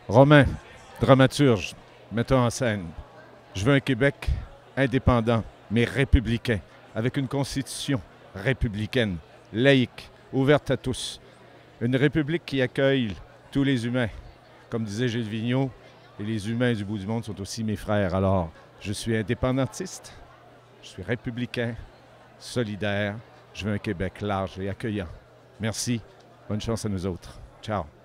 Romain, dramaturge, metteur en scène. Je veux un Québec indépendant, mais républicain, avec une constitution républicaine, laïque, ouverte à tous. Une république qui accueille tous les humains. Comme disait Gilles Vigneault, et les humains du bout du monde sont aussi mes frères. Alors, je suis indépendantiste, je suis républicain, solidaire. Je veux un Québec large et accueillant. Merci. Bonne chance à nous autres. Ciao.